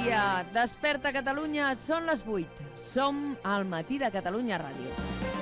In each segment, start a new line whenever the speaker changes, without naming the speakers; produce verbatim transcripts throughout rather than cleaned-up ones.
dia. Desperta Catalunya, són les vuit. Som al Matí de Catalunya Ràdio.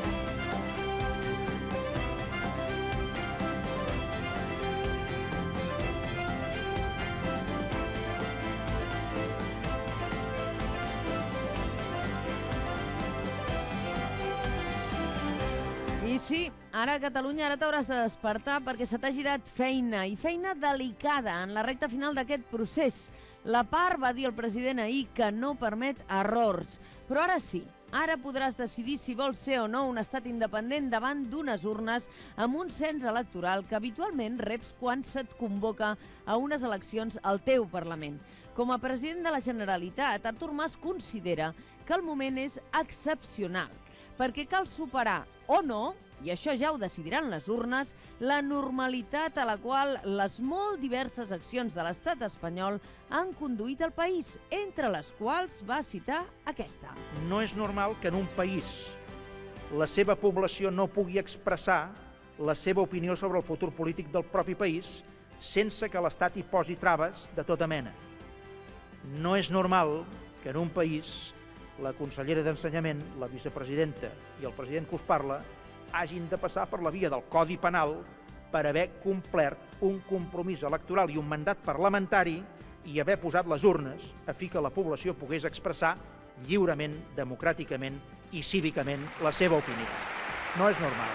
I sí, ara a Catalunya ara t'hauràs de despertar perquè se t'ha girat feina, i feina delicada en la recta final d'aquest procés. La part va dir el president ahir que no permet errors, però ara sí, ara podràs decidir si vols ser o no un estat independent davant d'unes urnes amb un cens electoral que habitualment reps quan se't convoca a unes eleccions al teu Parlament. Com a president de la Generalitat, Artur Mas considera que el moment és excepcional, perquè cal superar o no, i això ja ho decidiran les urnes, la normalitat a la qual les molt diverses accions de l'estat espanyol han conduït el país, entre les quals va citar aquesta.
No és normal que en un país la seva població no pugui expressar la seva opinió sobre el futur polític del propi país sense que l'Estat hi posi traves de tota mena. No és normal que en un país la consellera d'Ensenyament, la vicepresidenta i el president que us parla hagin de passar per la via del Codi Penal per haver complert un compromís electoral i un mandat parlamentari i haver posat les urnes a fi que la població pogués expressar lliurement, democràticament i cívicament la seva opinió. No és normal.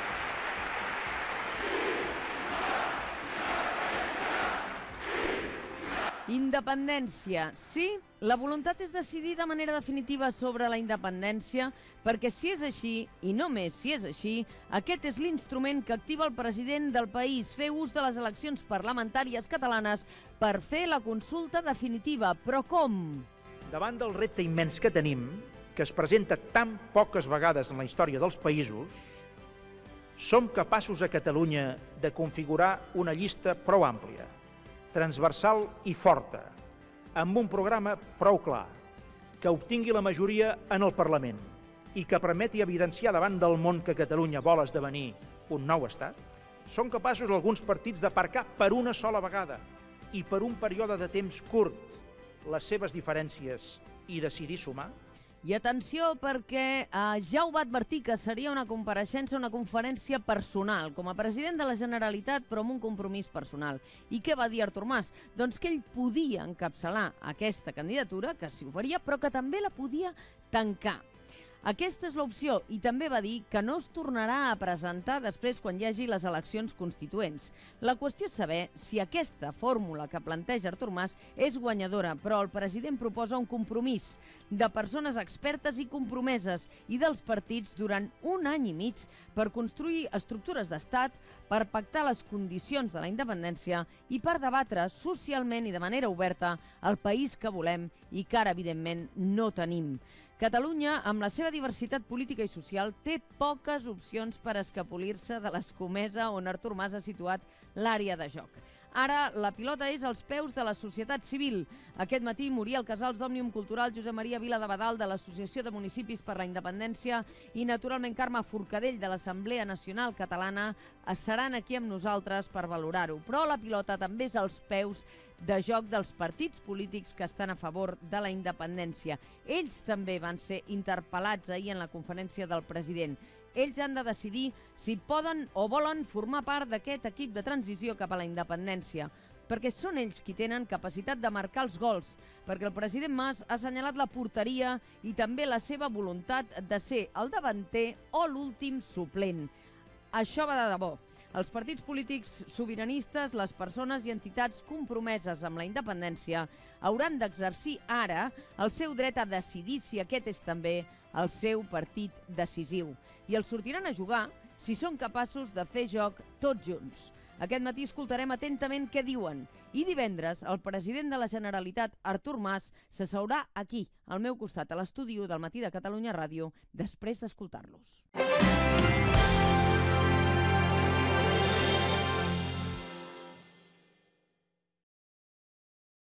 Independència. Sí, la voluntat és decidir de manera definitiva sobre la independència, perquè si és així, i només si és així, aquest és l'instrument que activa el president del país, fer ús de les eleccions parlamentàries catalanes per fer la consulta definitiva. Però com?
Davant del repte immens que tenim, que es presenta tan poques vegades en la història dels països, som capaços a Catalunya de configurar una llista prou àmplia, transversal i forta, amb un programa prou clar, que obtingui la majoria en el Parlament i que permeti evidenciar davant del món que Catalunya vol esdevenir un nou estat, són capaços alguns partits d'aparcar per una sola vegada i per un període de temps curt les seves diferències i decidir sumar?
I atenció, perquè eh, ja ho va advertir que seria una compareixença, una conferència personal, com a president de la Generalitat, però amb un compromís personal. I què va dir Artur Mas? Doncs que ell podia encapçalar aquesta candidatura, que s'hi oferia, però que també la podia tancar. Aquesta és l'opció, i també va dir que no es tornarà a presentar després quan hi hagi les eleccions constituents. La qüestió és saber si aquesta fórmula que planteja Artur Mas és guanyadora, però el president proposa un compromís de persones expertes i compromeses i dels partits durant un any i mig per construir estructures d'estat, per pactar les condicions de la independència i per debatre socialment i de manera oberta el país que volem i que ara, evidentment, no tenim. Catalunya, amb la seva diversitat política i social, té poques opcions per escapolir-se de l'escomesa on Artur Mas ha situat l'àrea de joc. Ara la pilota és als peus de la societat civil. Aquest matí Muriel Casals d'Òmnium Cultural, Josep Maria Vila de Badal de l'Associació de Municipis per la Independència i, naturalment, Carme Forcadell de l'Assemblea Nacional Catalana seran aquí amb nosaltres per valorar-ho. Però la pilota també és als peus de joc dels partits polítics que estan a favor de la independència. Ells també van ser interpel·lats ahir en la conferència del president. Ells han de decidir si poden o volen formar part d'aquest equip de transició cap a la independència, perquè són ells qui tenen capacitat de marcar els gols, perquè el president Mas ha assenyalat la porteria i també la seva voluntat de ser el davanter o l'últim suplent. Això va de debò. Els partits polítics sobiranistes, les persones i entitats compromeses amb la independència hauran d'exercir ara el seu dret a decidir si aquest és també el seu partit decisiu. I els sortiran a jugar si són capaços de fer joc tots junts. Aquest matí escoltarem atentament què diuen. I divendres, el president de la Generalitat, Artur Mas, s'asseurà aquí, al meu costat, a l'estudi del Matí de Catalunya Ràdio, després d'escoltar-los.